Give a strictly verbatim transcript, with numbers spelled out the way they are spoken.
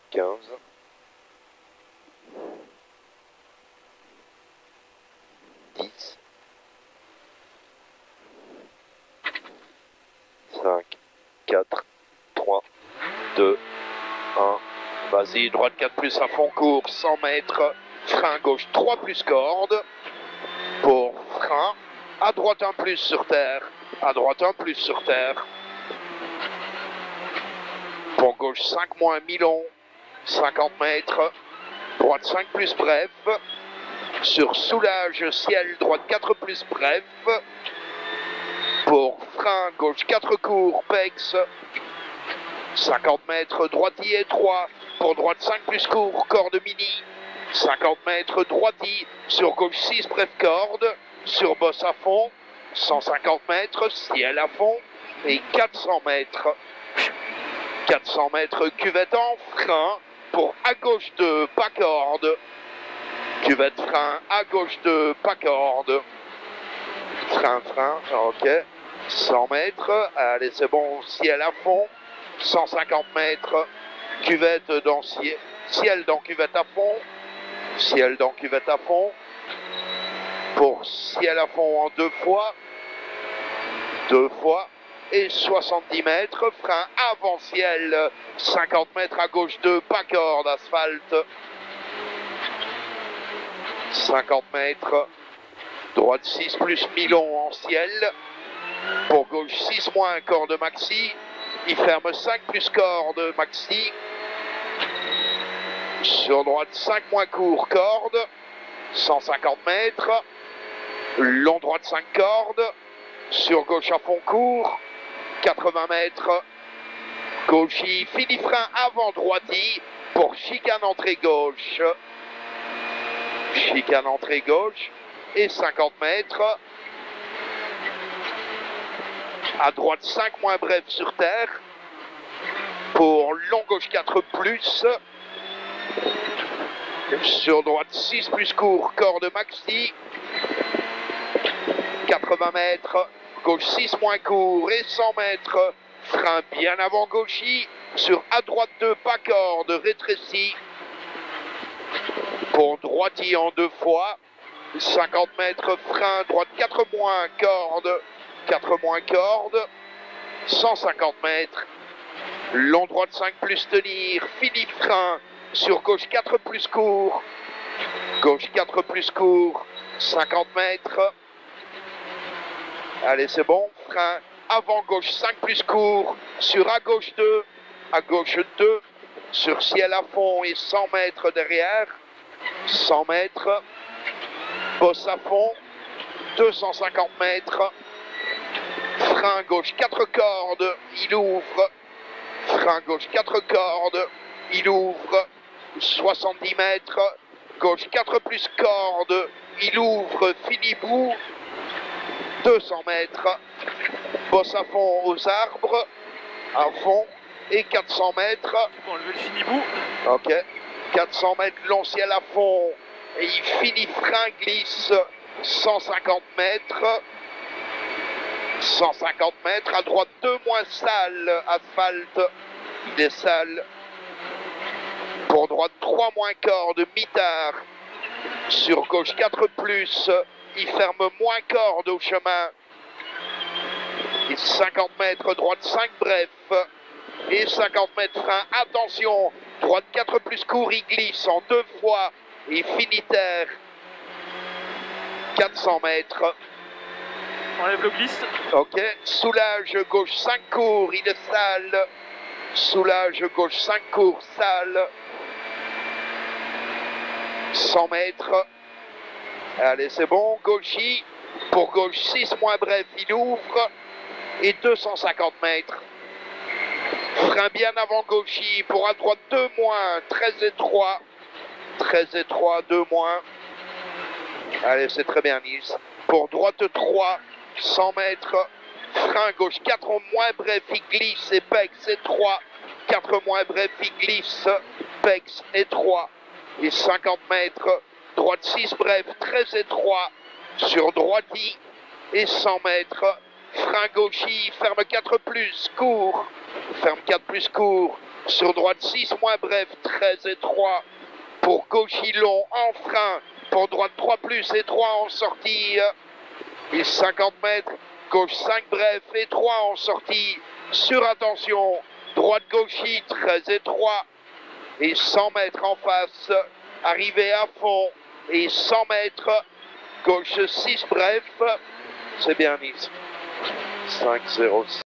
quinze, dix, cinq, quatre, trois, deux, un. Vas-y, droite quatre plus à fond court, cent mètres, frein gauche trois plus corde, pour frein, à droite un plus sur terre, à droite un plus sur terre, pour gauche cinq moins mi-long, cinquante mètres, droite cinq plus bref, sur soulage ciel, droite quatre plus bref, pour frein gauche quatre court, pex, cinquante mètres, droitier trois, pour droite cinq plus court, corde mini, cinquante mètres, droitier, sur gauche six bref corde, sur bosse à fond, cent cinquante mètres, ciel à fond, et quatre cents mètres. quatre cents mètres, cuvette en frein, pour à gauche de pas corde, cuvette frein, à gauche de pas corde, frein, frein, ok, cent mètres, allez c'est bon, ciel à fond, cent cinquante mètres, cuvette dans ciel, ciel dans cuvette à fond, ciel dans cuvette à fond, pour ciel à fond en deux fois, deux fois, et soixante-dix mètres, frein avant ciel, cinquante mètres à gauche de pas corde, asphalte, cinquante mètres, droite six plus mi-long en ciel, pour gauche six moins corde maxi, il ferme cinq plus corde maxi, sur droite cinq moins court corde, cent cinquante mètres, long droite cinq cordes, sur gauche à fond court, quatre-vingts mètres, gauche fini frein avant droiti, pour chicane entrée gauche, chicane entrée gauche, et cinquante mètres, à droite cinq moins bref sur terre, pour long gauche quatre plus, sur droite six plus court, corde maxi, quatre-vingts mètres, gauche six moins court et cent mètres, frein bien avant gauchy, sur à droite deux pas corde rétréci, pour droitier en deux fois, cinquante mètres, frein droite quatre moins corde, quatre moins corde, cent cinquante mètres, long droite cinq plus tenir, fini frein, sur gauche quatre plus court, gauche quatre plus court, cinquante mètres, allez c'est bon, frein avant gauche cinq plus court, sur à gauche deux, à gauche deux, sur ciel à fond et cent mètres derrière, cent mètres, bosse à fond, deux cent cinquante mètres, frein gauche quatre cordes, il ouvre, frein gauche quatre cordes, il ouvre, soixante-dix mètres, gauche quatre plus cordes, il ouvre, fini bout, deux cents mètres, bosse à fond aux arbres, à fond, et quatre cents mètres. Bon, enlever le fini bout. Ok, quatre cents mètres, long ciel à fond, et il finit frein glisse, cent cinquante mètres, cent cinquante mètres, à droite deux moins sale, asphalte, il est sale, pour droite trois moins corde, mitard, sur gauche quatre plus, il ferme moins corde au chemin, et cinquante mètres, droite cinq bref, et cinquante mètres frein, attention, droite quatre plus court, il glisse en deux fois, et finit terre, quatre cents mètres. Enlève le glisse. Ok, soulage gauche cinq court, il est sale, soulage gauche cinq court, sale, cent mètres, allez c'est bon, gauchy, pour gauche six moins bref, il ouvre, et deux cent cinquante mètres, frein bien avant gauchy, pour à droite deux moins, très étroit, très étroit, deux moins, allez c'est très bien Nice, pour droite trois, cent mètres, frein gauche quatre moins bref, il glisse, et pex étroit, quatre moins bref, il glisse, pex étroit, et cinquante mètres, droite six bref, très étroit, sur droiti, et cent mètres, frein gauchy, ferme quatre plus, court, ferme quatre plus court, Sur droite six moins bref, treize et trois pour Cauchy long en frein. Pour droite trois plus et trois en sortie. Et cinquante mètres, gauche cinq bref et trois en sortie. Sur attention, droite Cauchy, treize et trois. Et cent mètres en face, arrivé à fond. Et cent mètres, gauche six bref. C'est bien Nice. cinq zéro.